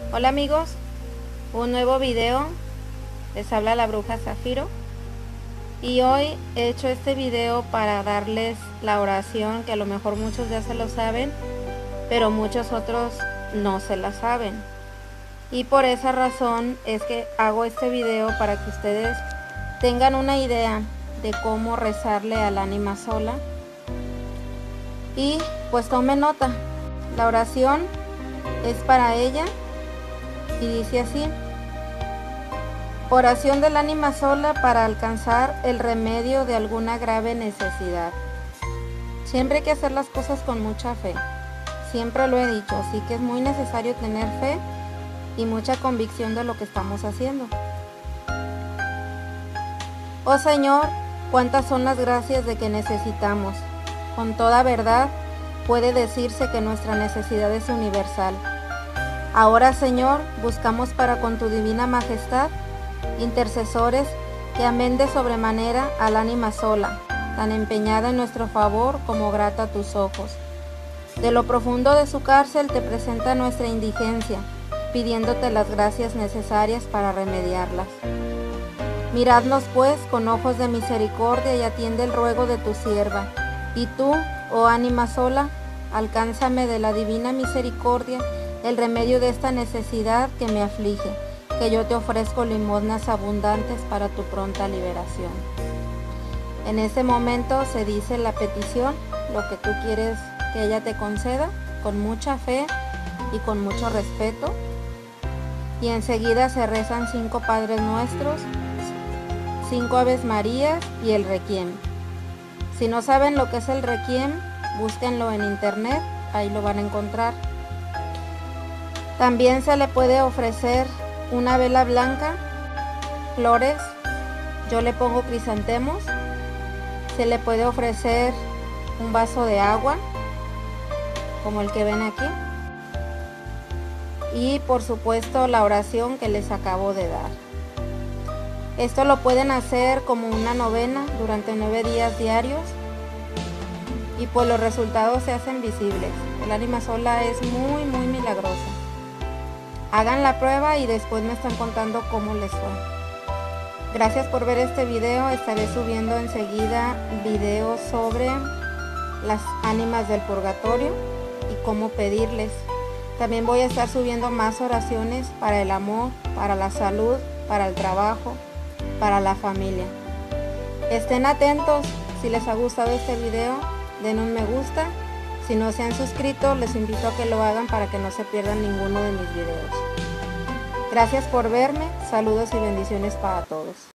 Hola amigos, un nuevo video, les habla la bruja Zafiro y hoy he hecho este video para darles la oración que a lo mejor muchos ya se lo saben, pero muchos otros no se la saben, y por esa razón es que hago este video para que ustedes tengan una idea de cómo rezarle al ánima sola y pues tomen nota. La oración es para ella y dice así: oración del ánima sola para alcanzar el remedio de alguna grave necesidad. Siempre hay que hacer las cosas con mucha fe, siempre lo he dicho, así que es muy necesario tener fe y mucha convicción de lo que estamos haciendo. Oh Señor, cuántas son las gracias de que necesitamos. Con toda verdad puede decirse que nuestra necesidad es universal. Ahora, Señor, buscamos para con tu divina majestad intercesores que amen de sobremanera al ánima sola, tan empeñada en nuestro favor como grata a tus ojos. De lo profundo de su cárcel te presenta nuestra indigencia, pidiéndote las gracias necesarias para remediarlas. Miradnos pues con ojos de misericordia y atiende el ruego de tu sierva. Y tú, oh ánima sola, alcánzame de la divina misericordia el remedio de esta necesidad que me aflige, que yo te ofrezco limosnas abundantes para tu pronta liberación. En ese momento se dice la petición, lo que tú quieres que ella te conceda, con mucha fe y con mucho respeto. Y enseguida se rezan 5 Padres Nuestros, 5 Aves Marías y el Requiem. Si no saben lo que es el Requiem, búsquenlo en internet, ahí lo van a encontrar. También se le puede ofrecer una vela blanca, flores, yo le pongo crisantemos. Se le puede ofrecer un vaso de agua, como el que ven aquí. Y por supuesto la oración que les acabo de dar. Esto lo pueden hacer como una novena durante 9 días diarios y pues los resultados se hacen visibles. El ánima sola es muy milagrosa. Hagan la prueba y después me están contando cómo les fue. Gracias por ver este video. Estaré subiendo enseguida videos sobre las ánimas del purgatorio y cómo pedirles. También voy a estar subiendo más oraciones para el amor, para la salud, para el trabajo, para la familia. Estén atentos. Si les ha gustado este video, den un me gusta. Si no se han suscrito, les invito a que lo hagan para que no se pierdan ninguno de mis videos. Gracias por verme, saludos y bendiciones para todos.